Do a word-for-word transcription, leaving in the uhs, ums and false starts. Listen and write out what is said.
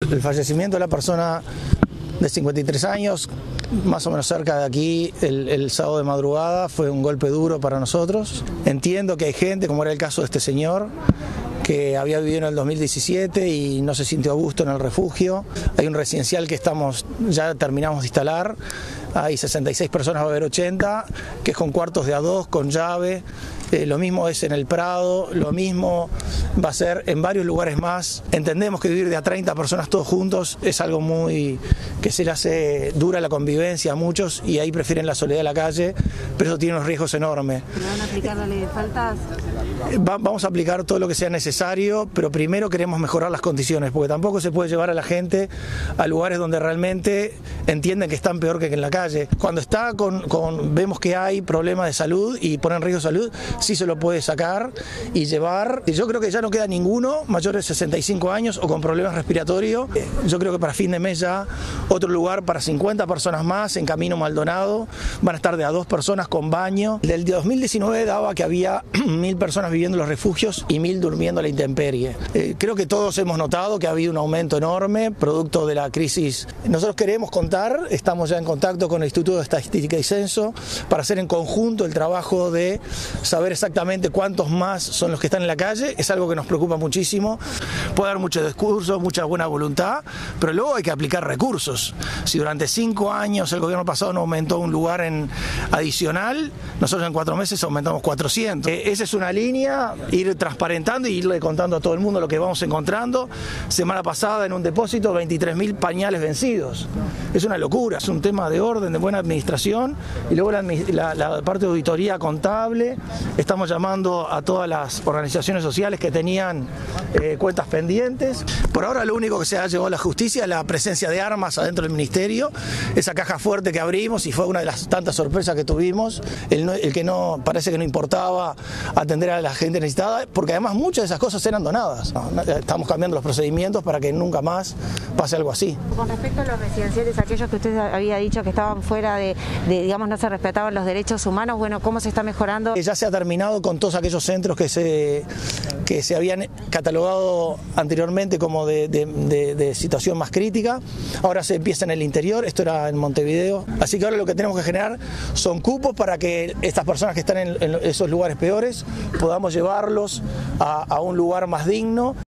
El fallecimiento de la persona de cincuenta y tres años, más o menos cerca de aquí, el, el sábado de madrugada, fue un golpe duro para nosotros. Entiendo que hay gente, como era el caso de este señor, que había vivido en el dos mil diecisiete y no se sintió a gusto en el refugio. Hay un residencial que estamos, ya terminamos de instalar, hay sesenta y seis personas, va a haber ochenta, que es con cuartos de a dos, con llave. Eh, lo mismo es en el Prado, lo mismo va a ser en varios lugares más. Entendemos que vivir de a treinta personas todos juntos es algo muy que se le hace dura la convivencia a muchos y ahí prefieren la soledad de la calle, pero eso tiene unos riesgos enormes. ¿Van a aplicar la ley de faltas? Va, vamos a aplicar todo lo que sea necesario, pero primero queremos mejorar las condiciones, porque tampoco se puede llevar a la gente a lugares donde realmente entienden que están peor que en la calle. Cuando está con, con vemos que hay problemas de salud y ponen en riesgo de salud, sí se lo puede sacar y llevar. Yo creo que ya no queda ninguno mayor de sesenta y cinco años o con problemas respiratorios. Yo creo que para fin de mes ya otro lugar para cincuenta personas más en Camino Maldonado. Van a estar de a dos personas con baño. Del dos mil diecinueve daba que había mil personas viviendo en los refugios y mil durmiendo a la intemperie. Eh, creo que todos hemos notado que ha habido un aumento enorme producto de la crisis. Nosotros queremos contar, estamos ya en contacto con el Instituto de Estadística y Censo para hacer en conjunto el trabajo de saber exactamente cuántos más son los que están en la calle. Es algo que nos preocupa muchísimo. Puede haber mucho discurso, mucha buena voluntad, pero luego hay que aplicar recursos. Si durante cinco años el gobierno pasado no aumentó un lugar en adicional, nosotros en cuatro meses aumentamos cuatrocientos. Eh, esa es una línea, ir transparentando y irle contando a todo el mundo lo que vamos encontrando. Semana pasada en un depósito veintitrés mil pañales vencidos. Es una locura, es un tema de orden, de buena administración y luego la, la, la parte de auditoría contable. Estamos llamando a todas las organizaciones sociales que tenían eh, cuentas pendientes. Por ahora lo único que se ha llevado a la justicia es la presencia de armas adentro del ministerio, esa caja fuerte que abrimos y fue una de las tantas sorpresas que tuvimos, el, no, el que no parece que no importaba atender a la gente necesitada, porque además muchas de esas cosas eran donadas. ¿No? Estamos cambiando los procedimientos para que nunca más pase algo así. Con respecto a los residenciales, aquellos que usted había dicho que estaban fuera de, de digamos, no se respetaban los derechos humanos, bueno, ¿cómo se está mejorando? Ya se ha terminado con todos aquellos centros que se, que se habían catalogado anteriormente como de, de, de, de situación más crítica. Ahora se empieza en el interior, esto era en Montevideo. Así que ahora lo que tenemos que generar son cupos para que estas personas que están en, en esos lugares peores podamos llevarlos a, a un lugar más digno.